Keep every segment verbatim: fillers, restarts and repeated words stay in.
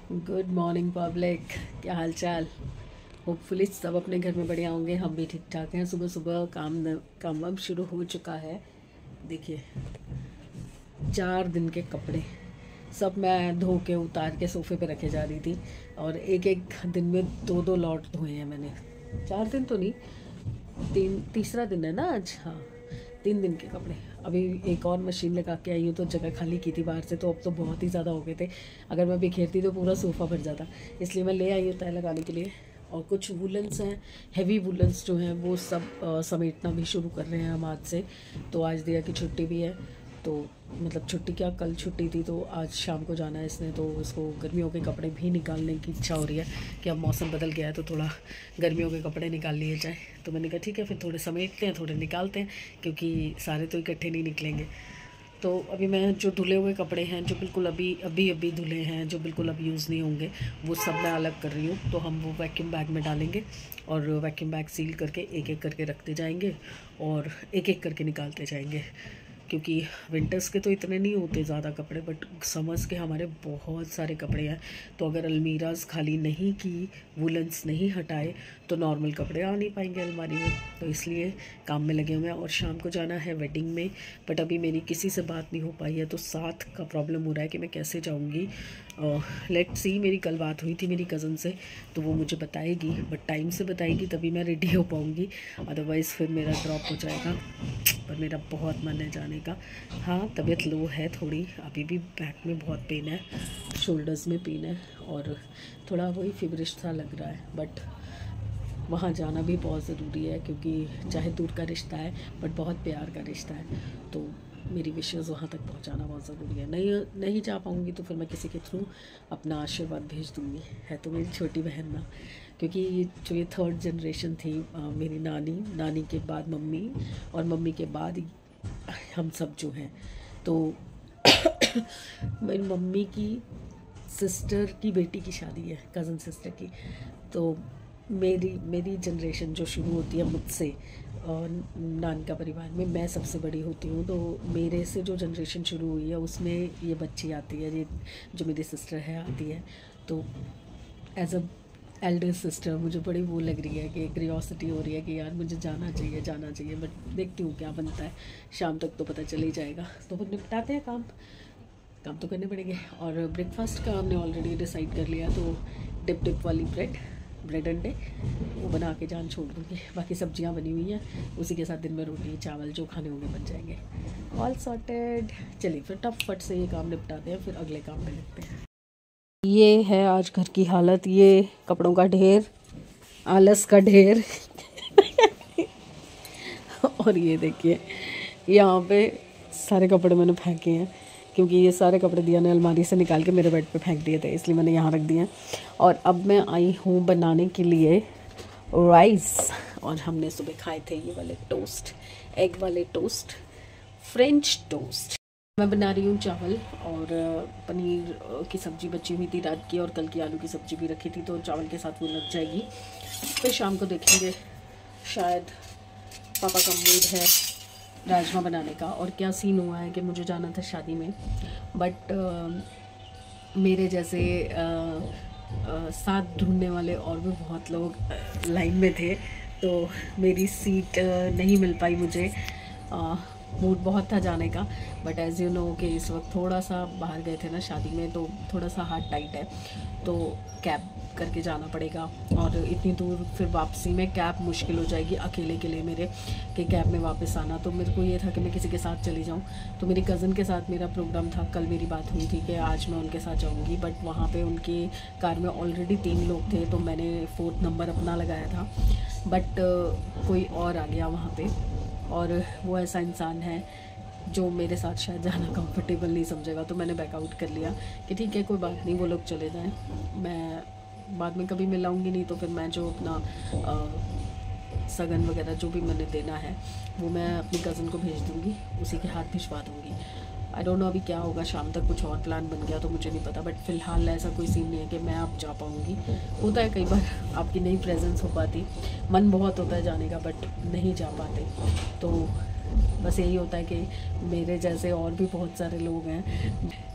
Good morning public. क्या हाल चाल। Hopefully सब अपने घर में बढ़िया होंगे, हम भी ठीक ठाक हैं। सुबह सुबह काम न, काम अब शुरू हो चुका है। देखिए, चार दिन के कपड़े सब मैं धो के उतार के सोफे पे रखे जा रही थी, और एक एक दिन में दो दो लॉट धोए हैं मैंने। चार दिन तो नहीं, तीन तीसरा दिन है ना आज। हाँ, तीन दिन के कपड़े। अभी एक और मशीन लगा के आई हूँ तो जगह खाली की थी बाहर से, तो अब तो बहुत ही ज़्यादा हो गए थे। अगर मैं बिखेरती तो पूरा सोफ़ा भर जाता, इसलिए मैं ले आई हूँ तय लगाने के लिए। और कुछ वुलन्स हैं, हैवी वुलन्स जो हैं वो सब आ, समेटना भी शुरू कर रहे हैं हम आज से। तो आज दिया की छुट्टी भी है, तो मतलब छुट्टी क्या, कल छुट्टी थी, तो आज शाम को जाना है इसने। तो इसको गर्मियों के कपड़े भी निकालने की इच्छा हो रही है कि अब मौसम बदल गया है तो थोड़ा गर्मियों के कपड़े निकाल लिए जाए। तो मैंने कहा ठीक है, फिर थोड़े समेटते हैं, थोड़े निकालते हैं, क्योंकि सारे तो इकट्ठे नहीं निकलेंगे। तो अभी मैं जो धुले हुए कपड़े हैं, जो बिल्कुल अभी अभी अभी धुले हैं, जो बिल्कुल अब यूज़ नहीं होंगे, वो सब मैं अलग कर रही हूँ। तो हम वो वैक्यूम बैग में डालेंगे और वैक्यूम बैग सील करके एक एक करके रखते जाएंगे और एक एक करके निकालते जाएंगे। क्योंकि विंटर्स के तो इतने नहीं होते ज़्यादा कपड़े, बट समर्स के हमारे बहुत सारे कपड़े हैं। तो अगर अलमीराज खाली नहीं की, वुलन्स नहीं हटाए, तो नॉर्मल कपड़े आ नहीं पाएंगे अलमारी में। तो इसलिए काम में लगे हुए हैं। और शाम को जाना है वेडिंग में, बट अभी मेरी किसी से बात नहीं हो पाई है, तो साथ का प्रॉब्लम हो रहा है कि मैं कैसे जाऊँगी। लेट्स सी, मेरी कल बात हुई थी मेरी कज़न से, तो वो मुझे बताएगी, बट टाइम से बताएगी तभी मैं रेडी हो पाऊँगी, अदरवाइज़ फिर मेरा ड्रॉप हो जाएगा। पर मेरा बहुत मन है जाने का। हाँ, तबीयत लो है थोड़ी, अभी भी बैक में बहुत पेन है, शोल्डर्स में पेन है, और थोड़ा वही फीवरिश सा लग रहा है। बट वहाँ जाना भी बहुत ज़रूरी है, क्योंकि चाहे दूर का रिश्ता है बट बहुत प्यार का रिश्ता है। तो मेरी विशेज़ वहाँ तक पहुँचाना बहुत ज़रूरी है। नहीं नहीं जा पाऊँगी तो फिर मैं किसी के थ्रू अपना आशीर्वाद भेज दूँगी। है तो मेरी छोटी बहन ना, क्योंकि ये जो ये थर्ड जनरेशन थी, आ, मेरी नानी नानी के बाद मम्मी, और मम्मी के बाद हम सब जो हैं। तो मेरी मम्मी की सिस्टर की बेटी की शादी है, कज़न सिस्टर की। तो मेरी मेरी जनरेशन जो शुरू होती है मुझसे, और नानी का परिवार में मैं सबसे बड़ी होती हूँ। तो मेरे से जो जनरेशन शुरू हुई है उसमें ये बच्ची आती है, ये जो मेरी सिस्टर है आती है। तो एज अ एल्डर सिस्टर मुझे बड़ी वो लग रही है कि क्यूरियोसिटी हो रही है कि यार मुझे जाना चाहिए जाना चाहिए। बट देखती हूँ क्या बनता है, शाम तक तो पता चल ही जाएगा। तो फिर निपटाते हैं काम काम तो करने पड़ेंगे। और ब्रेकफास्ट का हमने ऑलरेडी डिसाइड कर लिया, तो डिप डिप वाली ब्रेड ब्रेड अंडे वो बना के जान छोड़ दूँगी। बाकी सब्जियां बनी हुई हैं, उसी के साथ दिन में रोटी चावल जो खाने होंगे बन जाएंगे। All sorted. चलिए फिर फटाफट से ये काम निपटाते हैं, फिर अगले काम पे लगते हैं। ये है आज घर की हालत, ये कपड़ों का ढेर, आलस का ढेर और ये देखिए, यहाँ पे सारे कपड़े मैंने फेंके हैं, क्योंकि ये सारे कपड़े दिया ने अलमारी से निकाल के मेरे बेड पे फेंक दिए थे, इसलिए मैंने यहाँ रख दिए हैं। और अब मैं आई हूँ बनाने के लिए राइस। और हमने सुबह खाए थे ये वाले टोस्ट, एग वाले टोस्ट, फ्रेंच टोस्ट। मैं बना रही हूँ चावल, और पनीर की सब्ज़ी बची हुई थी रात की, और कल की आलू की सब्ज़ी भी रखी थी, तो चावल के साथ वो लग जाएगी। फिर शाम को देखेंगे, शायद पापा का मूड है राजमा बनाने का। और क्या सीन हुआ है कि मुझे जाना था शादी में, बट आ, मेरे जैसे आ, आ, साथ ढूंढने वाले और भी बहुत लोग लाइन में थे, तो मेरी सीट नहीं मिल पाई मुझे। मूड बहुत था जाने का, बट एज़ यू नो कि इस वक्त थोड़ा सा बाहर गए थे ना शादी में, तो थोड़ा सा हाथ टाइट है, तो कैब करके जाना पड़ेगा। और इतनी दूर फिर वापसी में कैब मुश्किल हो जाएगी अकेले के लिए मेरे, कि कैब में वापस आना। तो मेरे को ये था कि मैं किसी के साथ चली जाऊँ। तो मेरी कज़न के साथ मेरा प्रोग्राम था, कल मेरी बात हुई थी कि आज मैं उनके साथ जाऊँगी, बट वहाँ पे उनकी कार में ऑलरेडी तीन लोग थे, तो मैंने फोर्थ नंबर अपना लगाया था, बट कोई और आ गया वहाँ पर। और वो ऐसा इंसान है जो मेरे साथ शायद जाना कंफर्टेबल नहीं समझेगा, तो मैंने बैकआउट कर लिया कि ठीक है कोई बात नहीं, वो लोग चले जाएं, मैं बाद में कभी मिलाऊंगी नहीं, तो फिर मैं जो अपना आ, सगन वगैरह जो भी मैंने देना है वो मैं अपनी कज़न को भेज दूँगी, उसी के हाथ भिजवा दूँगी। आई डोंट नो अभी क्या होगा, शाम तक कुछ और प्लान बन गया तो मुझे नहीं पता, बट फ़िलहाल ऐसा कोई सीन नहीं है कि मैं अब जा पाऊँगी। होता है कई बार आपकी नहीं प्रेजेंस हो पाती, मन बहुत होता है जाने का बट नहीं जा पाते। तो बस यही होता है कि मेरे जैसे और भी बहुत सारे लोग हैं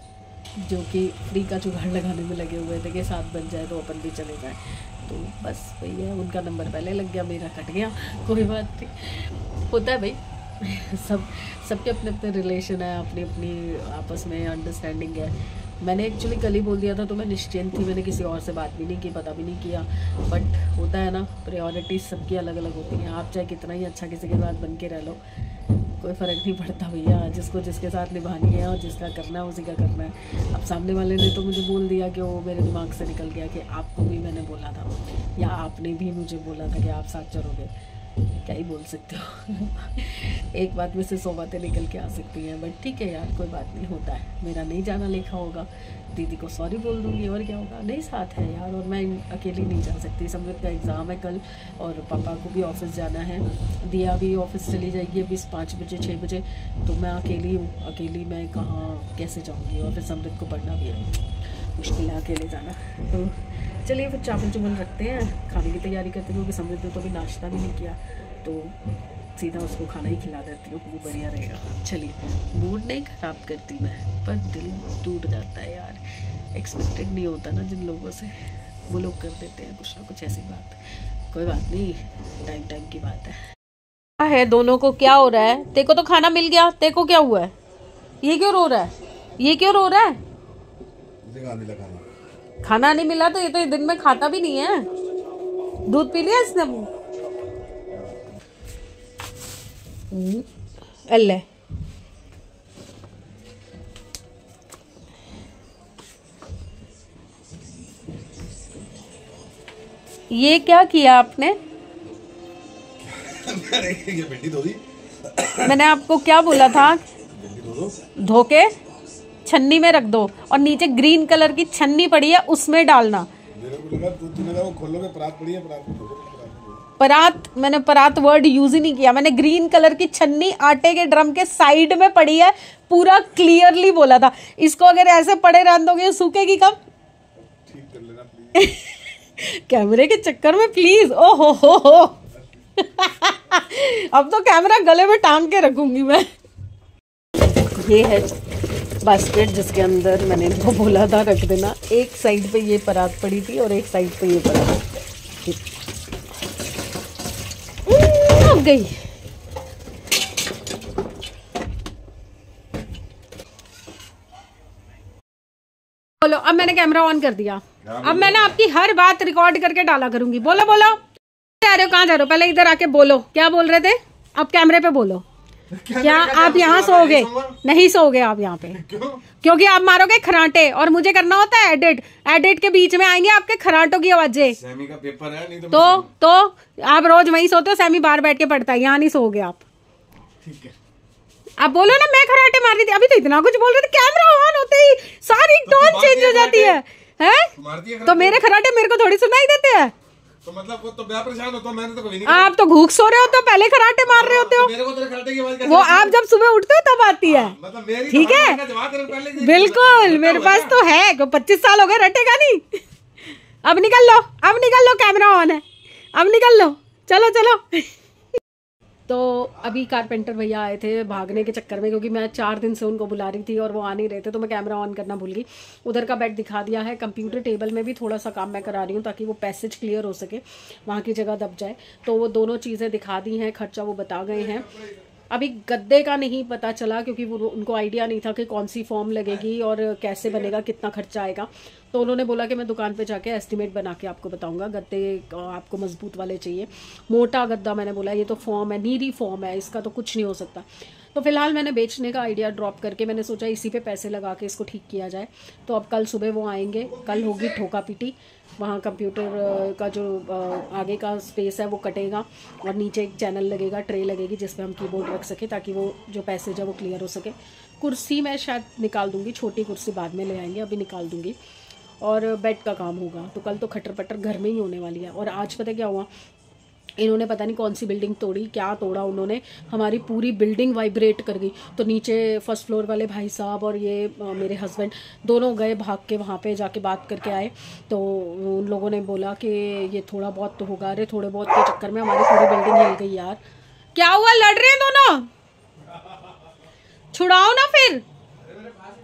जो कि फ्री का जुगाड़ लगाने में लगे हुए थे कि साथ बन जाए तो अपन भी चले जाए। तो बस वही है, उनका नंबर पहले लग गया, मेरा कट गया, कोई बात नहीं, होता है भाई। सब सबके अपने अपने रिलेशन है, अपनी अपनी आपस में अंडरस्टैंडिंग है। मैंने एक्चुअली कल ही बोल दिया था तो मैं निश्चिंत थी, मैंने किसी और से बात भी नहीं की, पता भी नहीं किया। बट होता है ना, प्रायोरिटीज़ सबकी अलग अलग होती हैं। आप चाहे कितना ही अच्छा किसी के साथ बन के रह लो, कोई फ़र्क नहीं पड़ता भैया, जिसको जिसके साथ निभानी है और जिसका करना है उसी का करना है। अब सामने वाले ने तो मुझे बोल दिया कि वो मेरे दिमाग से निकल गया कि आपको भी मैंने बोला था, या आपने भी मुझे बोला था कि आप साथ चलोगे, क्या ही बोल सकते हो। एक बात में से सौ बातें निकल के आ सकती हैं, बट ठीक है यार, कोई बात नहीं, होता है। मेरा नहीं जाना लिखा होगा, दीदी को सॉरी बोल दूँगी, और क्या होगा, नहीं साथ है यार। और मैं अकेली नहीं जा सकती, समृद्ध का एग्ज़ाम है कल, और पापा को भी ऑफिस जाना है, दिया भी ऑफिस चली जाएगी अभी पाँच बजे छः बजे, तो मैं अकेली हूँ, अकेली मैं कहाँ कैसे जाऊँगी, और फिर समृद्ध को पढ़ना भी है, मुश्किल है अकेले जाना। तो चलिए फिर चावल चुवल रखते हैं, खाने की तैयारी करते हैं, क्योंकि समृद्ध ने तो अभी नाश्ता भी नहीं किया, तो सीधा उसको खाना ही खिला देती हूँ, वो बढ़िया रहेगा। चलिए, मूड नहीं ख़राब करती मैं, पर दिल टूट जाता है यार, एक्सपेक्टेड नहीं होता ना जिन लोगों से, वो लोग कर देते हैं कुछ ना कुछ ऐसी बात। कोई बात नहीं, टाइम टाइम की बात है। क्या है दोनों को, क्या हो रहा है? तेको तो खाना मिल गया, तेको क्या हुआ है? ये क्यों रो रहा है? ये क्यों रो रहा है? खाना नहीं मिला तो ये तो दिन में खाता भी नहीं है। दूध पी लिया इसने? अल्ले ये क्या किया आपने? मैंने आपको क्या बोला था? धो के छन्नी में रख दो, और नीचे ग्रीन कलर की छन्नी पड़ी है उसमें डालना। मेरे को लगा तूने कहा वो खोलोगे, परात पड़ी है, परात में धो। परात, मैंने परात वर्ड यूज ही नहीं किया, मैंने ग्रीन कलर की छन्नी आटे के ड्रम के साइड में पड़ी है, पूरा क्लियरली बोला था। इसको अगर ऐसे पड़े रहने दोगे सूखेगी कब? ठीक कर लेना प्लीज। कैमरे के चक्कर में प्लीज, ओ हो हो हो। अब तो कैमरा गले में टांग के रखूंगी मैं। ये है बास्केट जिसके अंदर मैंने इनको बोला था रख देना। एक साइड पे ये परात पड़ी थी और एक साइड पे ये पड़ा अब गई। बोलो, अब मैंने कैमरा ऑन कर दिया, अब मैं ना आपकी हर बात रिकॉर्ड करके डाला करूंगी। बोलो बोलो, जा रहे हो, कहाँ जा रहे हो? पहले इधर आके बोलो, क्या बोल रहे थे? अब कैमरे पे बोलो। क्या आप यहाँ सोओगे? नहीं सोओगे आप यहाँ पे। क्यों? क्योंकि आप मारोगे खराटे और मुझे करना होता है एडिट। एडिट के बीच में आएंगे आपके खराटों की आवाजें। सैमी का पेपर है, नहीं तो तो, तो आप रोज वहीं सोते हो, सैमी बाहर बैठ के पढ़ता है, यहाँ नहीं सोओगे आप। ठीक है, आप बोलो ना, मैं खराटे मार रही थी, अभी तो इतना कुछ बोल रहे थे, कैमरा ऑन होते ही सारी टोन चेंज हो जाती है, है? तो मेरे खराटे मेरे को थोड़ी सुनाई देते हैं। तो मतलब वो तो मैं परेशान होता हूं, मैंने तो कभी नहीं। आप तो घूक सो रहे होते हो, पहले खराटे मार रहे होते हो। तो मेरे को तो खराटे की आवाज वो आप जब सुबह उठते हो तब आती है। मतलब मेरी ठीक है, बिल्कुल मेरे पास तो है, पच्चीस साल हो गए, रटेगा नहीं। अब निकल लो, अब निकल लो, कैमरा ऑन है, अब निकल लो, चलो चलो। तो अभी कारपेंटर भैया आए थे भागने के चक्कर में, क्योंकि मैं चार दिन से उनको बुला रही थी और वो आ नहीं रहे थे, तो मैं कैमरा ऑन करना भूल गई। उधर का बेड दिखा दिया है, कंप्यूटर टेबल में भी थोड़ा सा काम मैं करा रही हूँ ताकि वो पैसेज क्लियर हो सके, वहाँ की जगह दब जाए। तो वो दोनों चीज़ें दिखा दी हैं, खर्चा वो बता गए हैं। अभी गद्दे का नहीं पता चला, क्योंकि वो उनको आइडिया नहीं था कि कौन सी फॉर्म लगेगी और कैसे बनेगा, कितना खर्चा आएगा। तो उन्होंने बोला कि मैं दुकान पे जाके एस्टिमेट बना के आपको बताऊंगा। गद्दे आपको मजबूत वाले चाहिए, मोटा गद्दा। मैंने बोला ये तो फॉर्म है, नीरी फॉर्म है, इसका तो कुछ नहीं हो सकता। तो फिलहाल मैंने बेचने का आइडिया ड्रॉप करके मैंने सोचा इसी पे पैसे लगा के इसको ठीक किया जाए। तो अब कल सुबह वो आएंगे, कल होगी ठोका पीटी। वहाँ कंप्यूटर का जो आगे का स्पेस है वो कटेगा और नीचे एक चैनल लगेगा, ट्रे लगेगी जिसमें हम कीबोर्ड रख सके, ताकि वो जो पैसेज है वो क्लियर हो सके। कुर्सी मैं शायद निकाल दूँगी, छोटी कुर्सी बाद में ले आएंगे, अभी निकाल दूँगी। और बेड का काम होगा, तो कल तो खटर पटर घर में ही होने वाली है। और आज पता क्या हुआ, इन्होंने पता नहीं कौन सी बिल्डिंग तोड़ी, क्या तोड़ा उन्होंने, हमारी पूरी बिल्डिंग वाइब्रेट कर गई। तो नीचे फर्स्ट फ्लोर वाले भाई साहब और ये आ, मेरे हस्बैंड दोनों गए भाग के, वहाँ पे जाके बात करके आए। तो उन लोगों ने बोला कि ये थोड़ा बहुत तो होगा। अरे थोड़े बहुत के चक्कर में हमारी पूरी बिल्डिंग हिल गई यार। क्या हुआ, लड़ रहे हैं दोनों? छुड़ाओ ना फिर।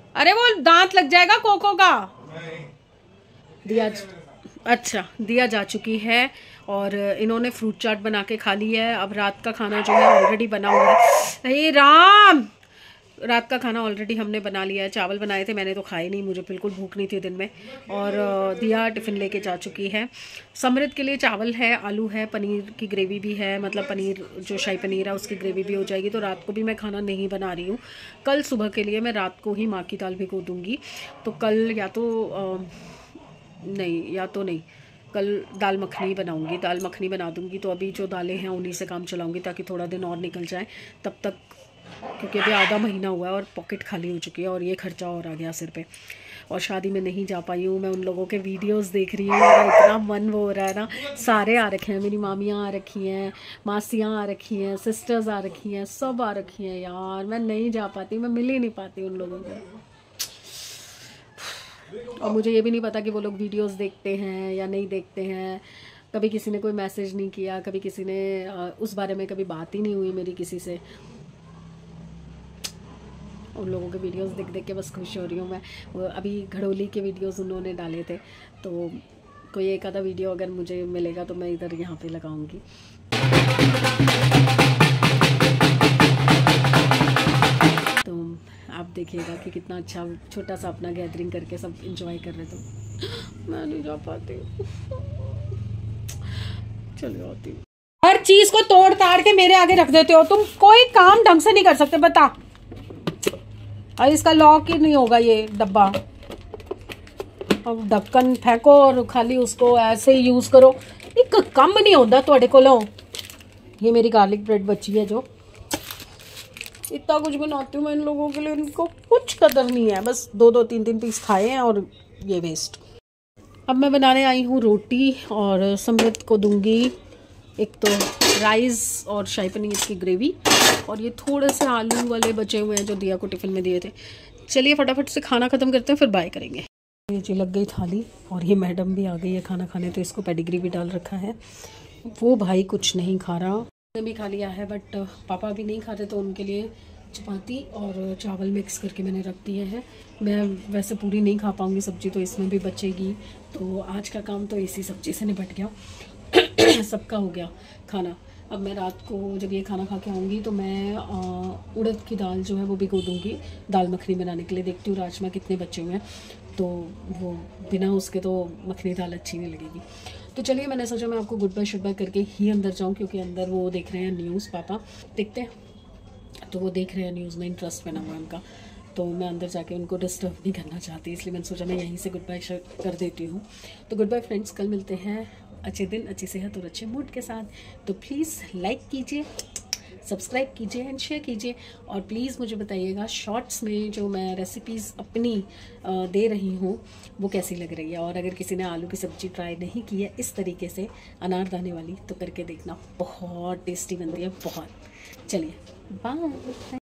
अरे वो दांत लग जाएगा कोको का। दिया अच्छा दिया जा चुकी है और इन्होंने फ्रूट चाट बना के खा ली है। अब रात का खाना जो है ऑलरेडी बना हुआ है। हे राम, रात का खाना ऑलरेडी हमने बना लिया है। चावल बनाए थे, मैंने तो खाए नहीं, मुझे बिल्कुल भूख नहीं थी दिन में। और दिया टिफ़िन लेके जा चुकी है। समृद्ध के लिए चावल है, आलू है, पनीर की ग्रेवी भी है, मतलब पनीर जो शाही पनीर है उसकी ग्रेवी भी हो जाएगी। तो रात को भी मैं खाना नहीं बना रही हूँ। कल सुबह के लिए मैं रात को ही माँ की दाल भिगो दूँगी। तो कल या तो आ, नहीं या तो नहीं कल दाल मखनी बनाऊंगी, दाल मखनी बना दूंगी। तो अभी जो दालें हैं उन्हीं से काम चलाऊंगी ताकि थोड़ा दिन और निकल जाए तब तक, क्योंकि अभी आधा महीना हुआ है और पॉकेट खाली हो चुकी है और ये खर्चा और आ गया सिर पे। और शादी में नहीं जा पाई हूँ मैं। उन लोगों के वीडियोस देख रही हूँ, मेरा इतना मन वो हो रहा है ना। सारे आ रखे हैं, मेरी मामियाँ आ रखी हैं, मासियाँ आ रखी हैं, सिस्टर्स आ रखी हैं, सब आ रखी हैं यार। मैं नहीं जा पाती, मैं मिल ही नहीं पाती उन लोगों को। और मुझे ये भी नहीं पता कि वो लोग वीडियोस देखते हैं या नहीं देखते हैं। कभी किसी ने कोई मैसेज नहीं किया, कभी किसी ने उस बारे में कभी बात ही नहीं हुई मेरी किसी से। उन लोगों के वीडियोस देख देख के बस खुश हो रही हूँ मैं। वो अभी घड़ोली के वीडियोस उन्होंने डाले थे, तो कोई एक आधा वीडियो अगर मुझे मिलेगा तो मैं इधर यहाँ पे लगाऊंगी। तो आप देखिएगा कि कितना अच्छा छोटा सा अपना गैदरिंग करके सब एंजॉय कर रहे थे। मैं नहीं जा पाती, चलो आती हूँ। हर चीज को तोड़ ताड़ के मेरे आगे रख देते हो तुम, कोई काम ढंग से नहीं कर सकते। बता, और इसका लॉक ही नहीं होगा ये डब्बा। अब ढक्कन फेंको और खाली उसको ऐसे ही यूज करो, एक कम नहीं होता थोड़े कोलों। ये मेरी गार्लिक ब्रेड बची है जो इतना कुछ बनाती हूँ मैं इन लोगों के लिए, इनको कुछ कदर नहीं है। बस दो दो तीन तीन पीस खाए हैं और ये वेस्ट। अब मैं बनाने आई हूँ रोटी और समृद्ध को दूंगी एक तो राइस और शाही पनीर की ग्रेवी, और ये थोड़े से आलू वाले बचे हुए हैं जो दिया को टिफ़िन में दिए थे। चलिए फटाफट से खाना ख़त्म करते हैं, फिर बाय करेंगे। ये जी लग गई थाली और ये मैडम भी आ गई है खाना खाने, तो इसको पेडिग्री भी डाल रखा है। वो भाई कुछ नहीं खा रहा, मैंने भी खा लिया है, बट पापा भी नहीं खाते तो उनके लिए चपाती और चावल मिक्स करके मैंने रख दिए हैं। मैं वैसे पूरी नहीं खा पाऊँगी सब्जी, तो इसमें भी बचेगी। तो आज का काम तो इसी सब्जी से निपट गया। सबका हो गया खाना। अब मैं रात को जब ये खाना खा के आऊँगी तो मैं उड़द की दाल जो है वो भिगो दूँगी दाल मखनी बनाने के लिए। देखती हूँ राजमा कितने बचे हुए हैं, तो वो बिना उसके तो मखनी दाल अच्छी नहीं लगेगी। तो चलिए मैंने सोचा मैं आपको गुड बाय शुड बाय करके ही अंदर जाऊँ, क्योंकि अंदर वो देख रहे हैं न्यूज़, पापा देखते हैं तो वो देख रहे हैं न्यूज़ में, इंटरेस्ट बना हुआ है उनका। तो मैं अंदर जाके उनको डिस्टर्ब नहीं करना चाहती, इसलिए मैंने सोचा मैं यहीं से गुड बाय कर देती हूँ। तो गुड बाय फ्रेंड्स, कल मिलते हैं अच्छे दिन, अच्छी सेहत और अच्छे मूड के साथ। तो प्लीज़ लाइक कीजिए, सब्सक्राइब कीजिए एंड शेयर कीजिए, और प्लीज़ मुझे बताइएगा शॉर्ट्स में जो मैं रेसिपीज़ अपनी दे रही हूँ वो कैसी लग रही है। और अगर किसी ने आलू की सब्ज़ी ट्राई नहीं की है इस तरीके से अनारदाने वाली, तो करके देखना, बहुत टेस्टी बनती है, बहुत। चलिए बाय।